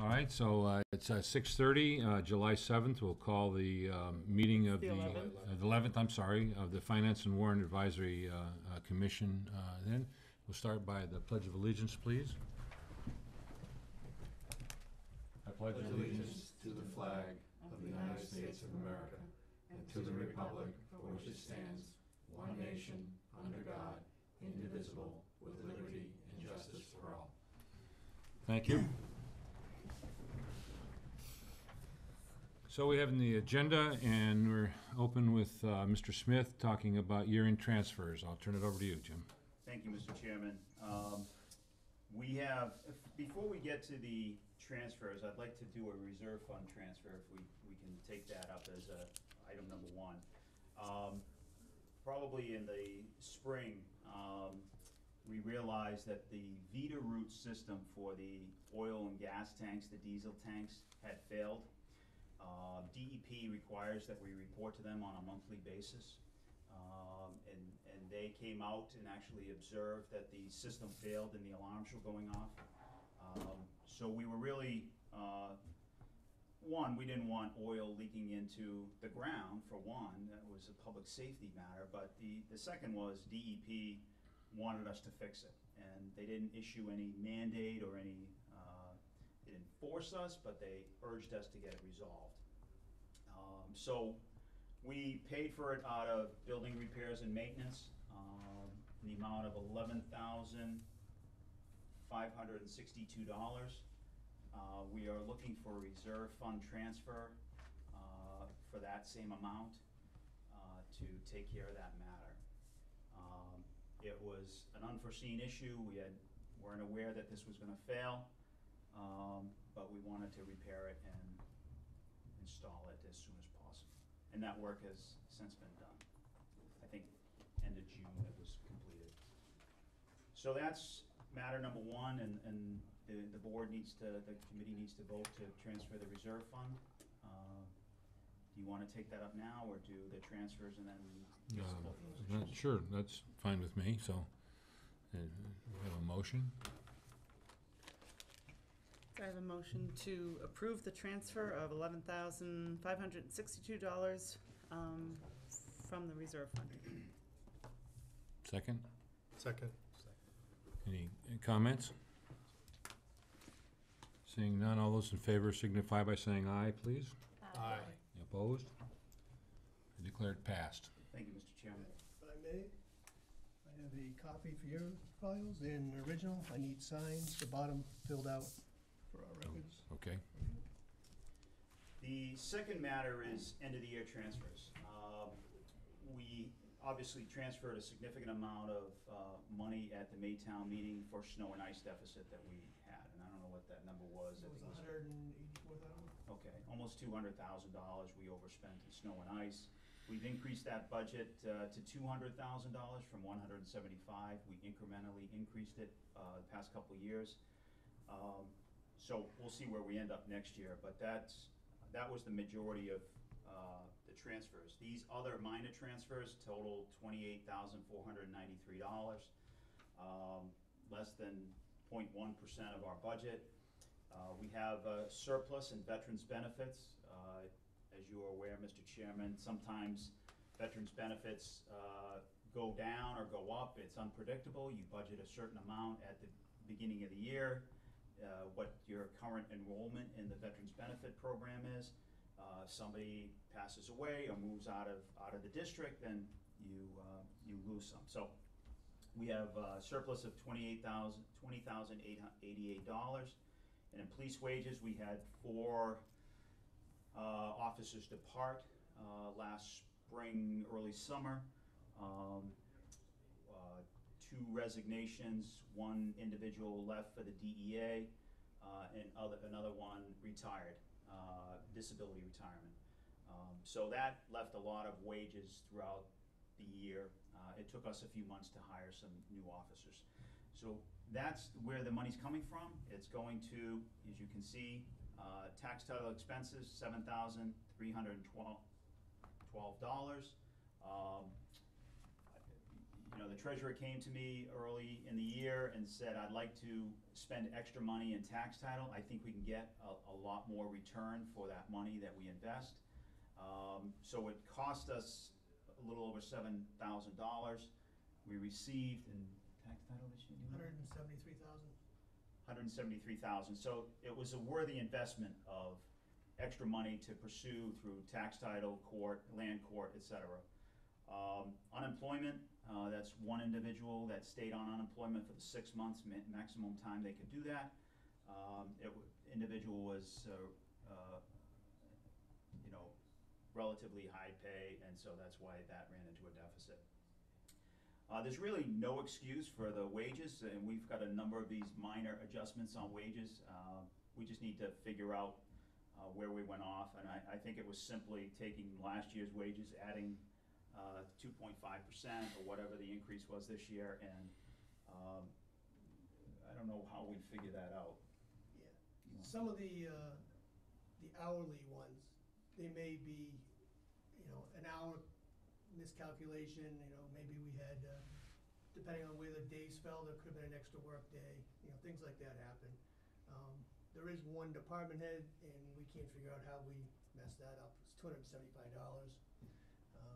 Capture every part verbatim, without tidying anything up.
All right, so uh, it's uh, six thirty, uh, July seventh. We'll call the um, meeting of The the... eleventh. uh, The eleventh, I'm sorry, of the Finance and Warrant Advisory uh, uh, Commission. uh, Then, we'll start by the Pledge of Allegiance, please. I pledge allegiance to the flag of the United States of America and to the republic for which it stands, one nation, under God, indivisible, with liberty and justice for all. Thank you. So we have in the agenda, and we're open with uh, Mister Smith talking about year-end transfers. I'll turn it over to you, Jim. Thank you, Mister Chairman. Um, We have, if- before we get to the transfers, I'd like to do a reserve fund transfer, if we, we can take that up as a item number one. Um, Probably in the spring, um, we realized that the Vita route system for the oil and gas tanks, the diesel tanks, had failed. Uh, D E P requires that we report to them on a monthly basis. Um, and, and they came out and actually observed that the system failed and the alarms were going off. Um, so we were really, uh, one, we didn't want oil leaking into the ground, for one. That was a public safety matter. But the, the second was D E P wanted us to fix it. And they didn't issue any mandate or any, uh, they didn't force us, but they urged us to get it resolved. Um, so we paid for it out of building repairs and maintenance, um, in the amount of eleven thousand five hundred and sixty-two dollars. Uh, we are looking for a reserve fund transfer, uh, for that same amount, uh, to take care of that matter. Um, it was an unforeseen issue. We had, weren't aware that this was gonna fail, um, but we wanted to repair it and install it as soon as possible. And that work has since been done. I think end of June it was completed. So that's matter number one, and, and the, the board needs to, the committee needs to vote to transfer the reserve fund. Uh, Do you wanna take that up now, or do the transfers and then discuss Um, both of those that- issues? Sure, that's fine with me, so uh, we have a motion. I have a motion to approve the transfer of eleven thousand five hundred and sixty-two dollars um, from the reserve fund. Second? Second. Any uh, comments? Seeing none, all those in favor signify by saying aye, please. Aye. Opposed? I declare it passed. Thank you, Mister Chairman. If I may, I have a copy for your files in original. I need signs, the bottom filled out for our records. Okay. The second matter is end-of-the-year transfers. Um, We obviously transferred a significant amount of uh, money at the Maytown meeting for snow and ice deficit that we had, and I don't know what that number was. It I was think it was- a hundred and eighty-four thousand. Okay, almost two hundred thousand dollars we overspent in snow and ice. We've increased that budget uh, to two hundred thousand dollars from one hundred seventy-five. We incrementally increased it uh, the past couple of years. Um, So we'll see where we end up next year, but that's, that was the majority of uh, the transfers. These other minor transfers total twenty-eight thousand four hundred ninety-three dollars, um, less than zero point one percent of our budget. Uh, We have a surplus in veterans' benefits. Uh, As you are aware, Mister Chairman, sometimes veterans' benefits uh, go down or go up. It's unpredictable. You budget a certain amount at the beginning of the year. Uh, what your current enrollment in the Veterans Benefit Program is. Uh, somebody passes away or moves out of, out of the district, then you, uh, you lose some. So we have a surplus of twenty-eight thousand, twenty thousand eighty-eight dollars. And in police wages, we had four uh, officers depart uh, last spring, early summer. Um, uh, Two resignations, one individual left for the D E A, uh, and other, another one retired, uh, disability retirement. Um, so that left a lot of wages throughout the year. Uh, it took us a few months to hire some new officers. So that's where the money's coming from. It's going to, as you can see, uh, tax title expenses, seven thousand three hundred twelve dollars. Um, you know, the treasurer came to me early in the year and said, I'd like to spend extra money in tax title. I think we can get a, a lot more return for that money that we invest. Um, so it cost us a little over seven thousand dollars. We received in tax title this year, do you know? Hundred and seventy-three thousand. hundred seventy-three thousand, so it was a worthy investment of extra money to pursue through tax title, court, land court, et cetera. Um, unemployment, uh, that's one individual that stayed on unemployment for the six months, ma- maximum time they could do that. Um, it, w- individual was, uh, uh, you know, relatively high pay, and so that's why that ran into a deficit. Uh, there's really no excuse for the wages, and we've got a number of these minor adjustments on wages. Uh, we just need to figure out uh, where we went off, and I, I think it was simply taking last year's wages, adding uh, two point five percent or whatever the increase was this year, and um, I don't know how we figure that out. Yeah. Some of the, uh, the hourly ones, they may be, you know, an hour miscalculation, you know, maybe we had, uh, depending on where the days fell, there could have been an extra work day, you know, things like that happen. Um, there is one department head, and we can't figure out how we messed that up, it's two hundred and seventy-five dollars. Um,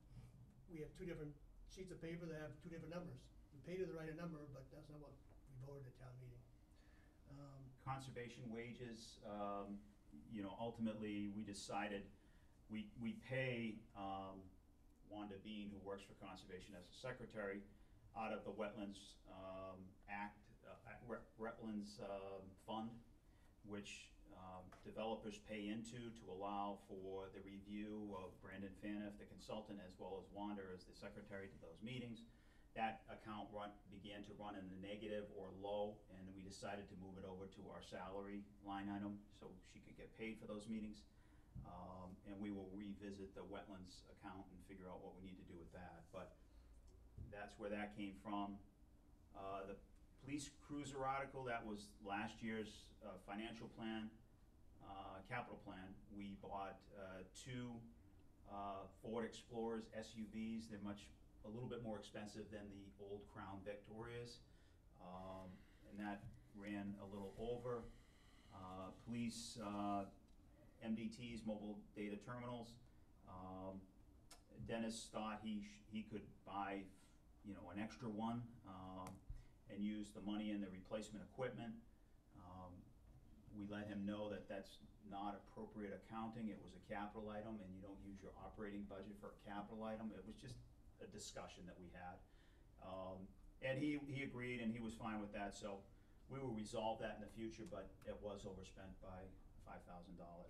we have two different sheets of paper that have two different numbers. We paid her the right number, but that's not what we voted at town meeting. Um, Conservation wages, um, you know, ultimately, we decided, we, we pay, um, Wanda Bean, who works for Conservation as a secretary, out of the Wetlands, um, Act, uh, Act- Wet- Wetlands, um, Fund, which, um, developers pay into to allow for the review of Brandon Faniff, the consultant, as well as Wanda as the secretary to those meetings. That account run, began to run in the negative or low, and we decided to move it over to our salary line item, so she could get paid for those meetings. Um, and we will revisit the wetlands account and figure out what we need to do with that, but that's where that came from. Uh, the police cruiser article, that was last year's, uh, financial plan, uh, capital plan. We bought, uh, two, uh, Ford Explorers S U Vs, they're much, a little bit more expensive than the old Crown Victorias. Um, and that ran a little over. Uh, police, uh, M D Ts, mobile data terminals. Um, Dennis thought he sh- he could buy, you know, an extra one, um, and use the money in the replacement equipment. Um, we let him know that that's not appropriate accounting, it was a capital item, and you don't use your operating budget for a capital item. It was just a discussion that we had. Um, and he, he agreed, and he was fine with that, so we will resolve that in the future, but it was overspent by five thousand dollars.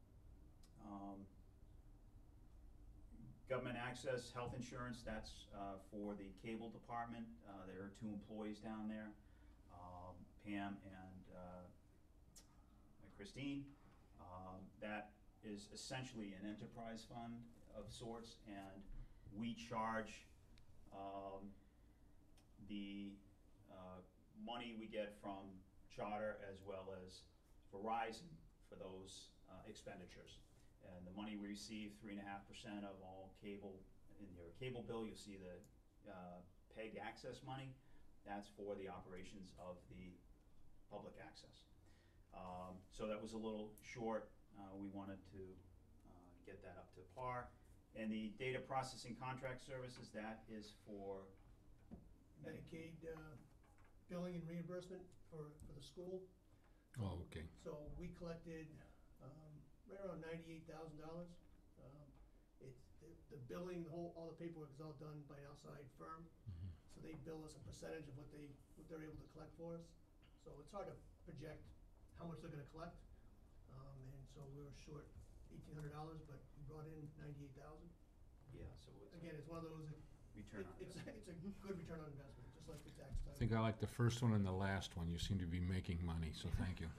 Um, Government access, health insurance, that's uh, for the cable department. Uh, there are two employees down there, um, Pam and uh, Christine. Um, that is essentially an enterprise fund of sorts, and we charge um, the uh, money we get from Charter as well as Verizon for those uh, expenditures. And the money we receive, three and a half percent of all cable, in your cable bill, you'll see the uh, PEG access money. That's for the operations of the public access. Um, so that was a little short. Uh, we wanted to uh, get that up to par. And the data processing contract services, that is for Medicaid, uh, billing and reimbursement for, for the school. Oh, okay. So we collected, um, right around ninety-eight thousand dollars. Um, it's, the, the billing, the whole, all the paperwork is all done by an outside firm. Mhm. So they bill us a percentage of what they, what they're able to collect for us. So it's hard to project how much they're gonna collect. Um, and so we were short eighteen hundred dollars, but we brought in ninety-eight thousand. Yeah, so it's a Again, it's one of those, that return it, on it's, investment. it's a good return on investment, just like the tax I title. think I like the first one and the last one. You seem to be making money, so thank you.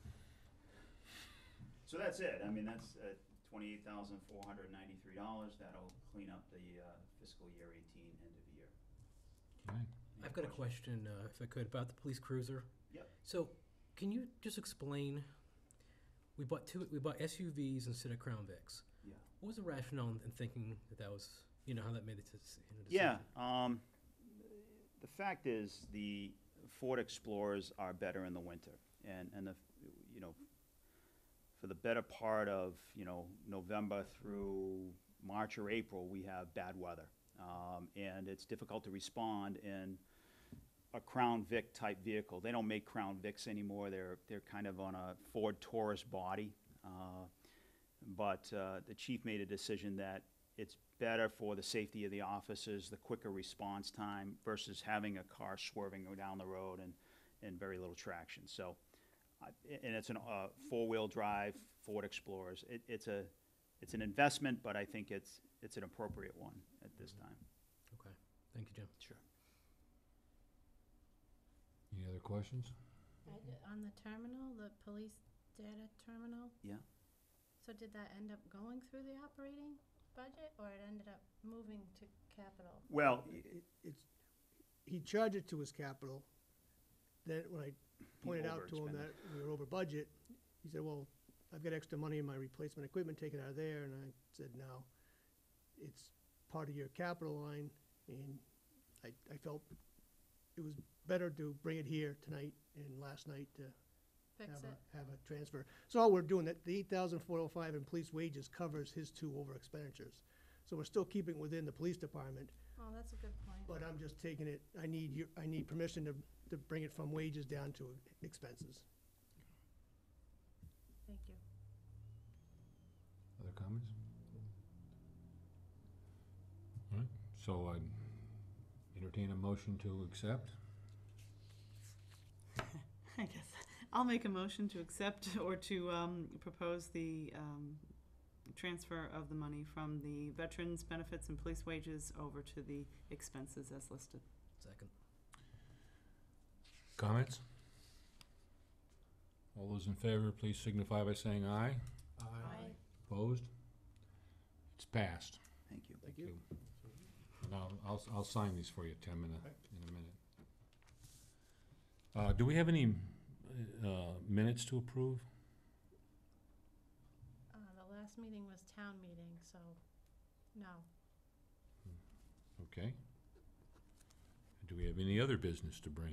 So that's it. I mean, that's uh, twenty-eight thousand four hundred ninety-three dollars. That'll clean up the uh, fiscal year eighteen end of year. Okay. Any I've got a questions? question, uh, if I could, about the police cruiser. Yep. So, can you just explain, we bought two, we bought S U Vs instead of Crown Vics. Yeah. What was the rationale in in thinking that that was, you know, how that made it to, s- you know, Yeah, decision? um, the fact is, the Ford Explorers are better in the winter. And, and the, you know, for the better part of, you know, November through March or April, we have bad weather. Um, and it's difficult to respond in a Crown Vic type vehicle. They don't make Crown Vics anymore. They're, they're kind of on a Ford Taurus body. Uh, but uh, the chief made a decision that it's better for the safety of the officers, the quicker response time versus having a car swerving down the road and, and very little traction. So, uh, and it's a uh, four-wheel drive Ford Explorers. It, it's a, it's an investment, but I think it's, it's an appropriate one at this time. Okay, thank you, Jim. Sure. Any other questions? I d- On the terminal, the police data terminal? Yeah. So did that end up going through the operating budget, or it ended up moving to capital? Well, It, it's, he charged it to his capital. Then when I pointed out to him overexpended. that we were over budget, he said, well, I've got extra money in my replacement equipment taken out of there, and I said, no, it's part of your capital line, and I, I felt it was better to bring it here tonight and last night to Fix have it? a, have a transfer. So all we're doing, that, the eight thousand four oh five in police wages covers his two over expenditures. So we're still keeping within the police department, Oh, that's a good point. but I'm just taking it, I need your, I need permission to, to bring it from wages down to expenses. Thank you. Other comments? All right, so I'd entertain a motion to accept. I guess I'll make a motion to accept or to um, propose the um, transfer of the money from the veterans' benefits and police wages over to the expenses as listed. Second. Comments? All those in favor, please signify by saying aye. Aye. Opposed? It's passed. thank you. Thank you. Now, I'll, I'll sign these for you, Tim, in a, in a minute. Uh, do we have any, uh, minutes to approve? Uh, the last meeting was town meeting, so, no. Okay. Do we have any other business to bring?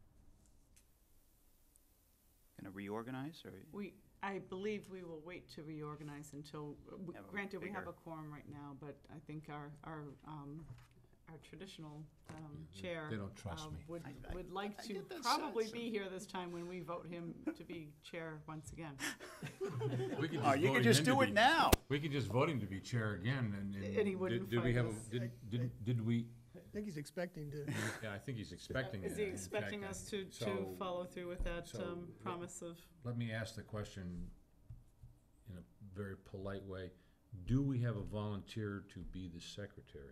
Gonna reorganize, or? We, I believe we will wait to reorganize until, w- Have a granted, we have bigger- a quorum right now, but I think our, our, um, our traditional, um, Yeah, chair. They don't trust uh, me. Would, I- I- would like I to get that probably sense. be here this time when we vote him to be chair once again. We could Oh, just you vote can him just in to do be- it now. We could just vote him to be chair again, and, and. And he did- wouldn't Did we fight have, a- us. did, I- did, did we, I think he's expecting to. yeah, I think he's expecting that. Is he In expecting fact, us I- to, to so, follow through with that, so um, let- promise of, Let me ask the question in a very polite way. Do we have a volunteer to be the secretary?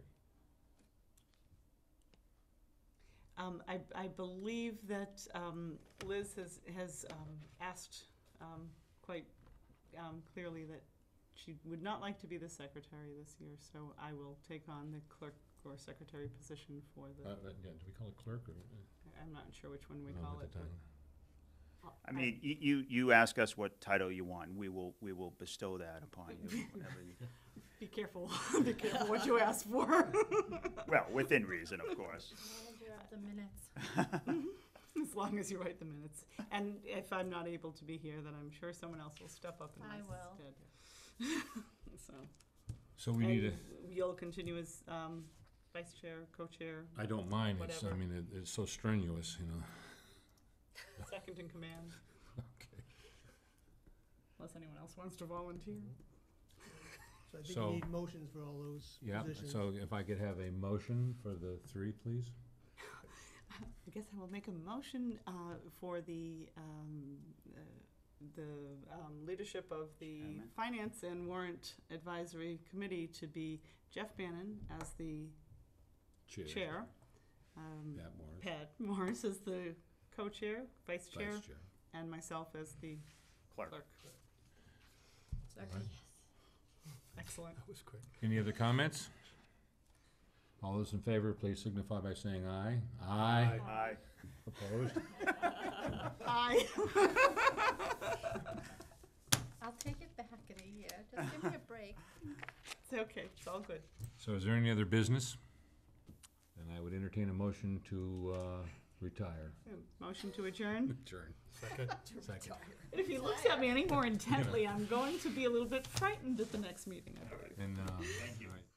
um, I, I believe that, um, Liz has, has, um, asked, um, quite, um, clearly that she would not like to be the secretary this year, so I will take on the clerk or secretary position for Uh, the, uh, yeah, do we call it clerk or? uh, I'm not sure which one we I don't know call what it, the but. title- I'll- I mean, you, you, you ask us what title you want, we will, we will bestow that upon you, whatever you, Be careful, be careful what you ask for. well, within reason, of course. Manager of the minutes. As long as you write the minutes. And if I'm not able to be here, then I'm sure someone else will step up in I my will. stead. So. So we need a, and You'll continue as, um, vice chair, co-chair, I don't mind, it's, I Whatever. mean, it, it's so strenuous, you know. second in command, Okay. unless anyone else wants to volunteer. So I think So- you need motions for all those Yeah, positions. so if I could have a motion for the three, please? I guess I will make a motion, uh, for the, um, uh, the, um, leadership of the Chairman. Finance and Warrant Advisory Committee to be Jeff Bannon as the chair. Um, Pat Morris, Pat Morris as the co-chair, vice chair, vice chair. and myself as the Clerk. clerk. Alright. Excellent. That was quick. Any other comments? All those in favor, please signify by saying aye. Aye. Aye. Opposed? Aye. I'll take it back in a year. Just give me a break. It's okay, it's all good. So is there any other business? Then I would entertain a motion to, uh, retire. Motion to adjourn? Adjourn. Second? Second. And if he looks at me any more intently, I'm going to be a little bit frightened at the next meeting, I believe. And, uh, Thank you. all right.